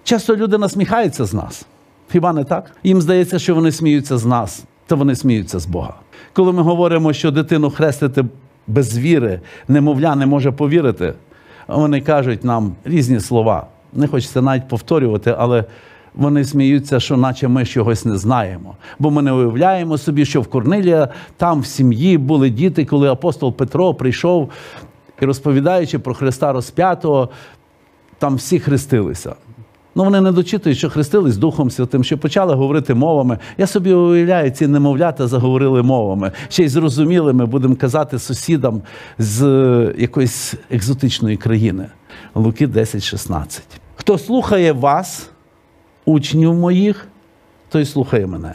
Часто люди насміхаються з нас. Хіба не так? Їм здається, що вони сміються з нас, та вони сміються з Бога. Коли ми говоримо, що дитину хрестити без віри, немовля не може повірити, вони кажуть нам різні слова. Не хочеться навіть повторювати, але вони сміються, що наче ми чогось не знаємо. Бо ми не уявляємо собі, що в Корнилія там в сім'ї були діти, коли апостол Петро прийшов і, розповідаючи про Христа розп'ятого, там всі хрестилися. Вони не дочитують, що хрестились Духом Святим, що почали говорити мовами. Я собі уявляю, ці немовлята заговорили мовами. Ще й зрозумілими, будемо казати, сусідам з якоїсь екзотичної країни. Луки 10:16. Хто слухає вас, учнів моїх, той слухає мене.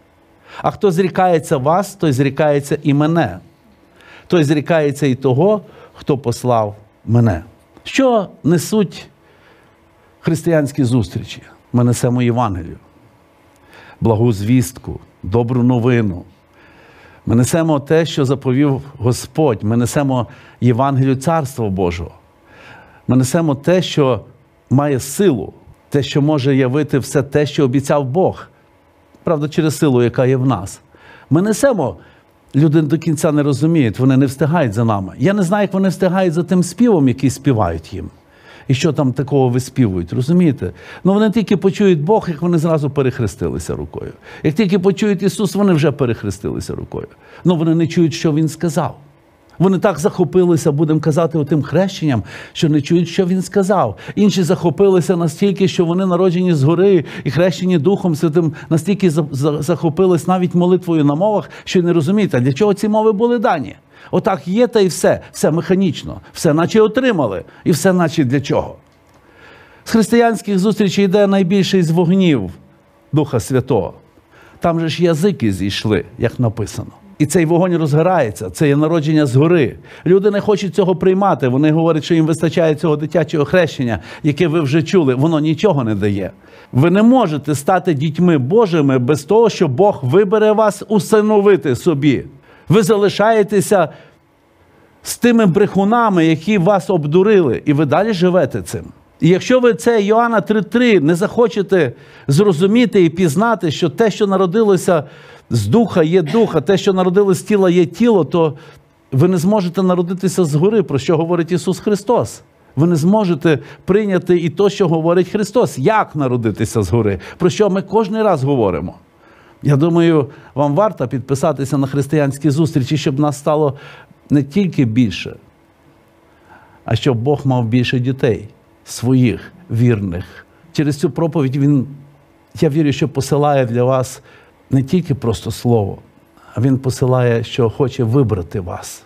А хто зрікається вас, той зрікається і мене. Той зрікається і того, хто послав мене. Що несуть християнські зустрічі? Ми несемо Євангелію, благу звістку, добру новину. Ми несемо те, що заповів Господь. Ми несемо Євангелію Царства Божого. Ми несемо те, що має силу, те, що може явити все те, що обіцяв Бог. Правда, через силу, яка є в нас. Ми несемо, люди до кінця не розуміють, вони не встигають за нами. Я не знаю, як вони встигають за тим співом, який співають їм. І що там такого виспівують, розумієте? Вони тільки почують Бог, як вони зразу перехрестилися рукою. Як тільки почують Ісус, вони вже перехрестилися рукою. Вони не чують, що Він сказав. Вони так захопилися, будемо казати, тим хрещенням, що не чують, що Він сказав. Інші захопилися настільки, що вони народжені згори і хрещені Духом Святим, настільки захопились навіть молитвою на мовах, що не розуміють, а для чого ці мови були дані? Отак є, та й все. Все механічно. Все наче отримали. І все наче для чого? З християнських зустрічей йде найбільший з вогнів Духа Святого. Там же ж язики зійшли, як написано. І цей вогонь розгорається, це є народження згори. Люди не хочуть цього приймати. Вони говорять, що їм вистачає цього дитячого хрещення, яке ви вже чули. Воно нічого не дає. Ви не можете стати дітьми Божими без того, що Бог вибере вас усиновити собі. Ви залишаєтеся з тими брехунами, які вас обдурили, і ви далі живете цим. І якщо ви це Йоанна 3:3 не захочете зрозуміти і пізнати, що те, що народилося з духа, є дух, а те, що народилося з тіла, є тіло, то ви не зможете народитися згори, про що говорить Ісус Христос. Ви не зможете прийняти і то, що говорить Христос. Як народитися згори? Про що ми кожен раз говоримо. Я думаю, вам варто підписатися на християнські зустрічі, щоб нас стало не тільки більше, а щоб Бог мав більше дітей, своїх, вірних. Через цю проповідь Він, я вірю, що посилає для вас не тільки просто слово, а Він посилає, що хоче вибрати вас.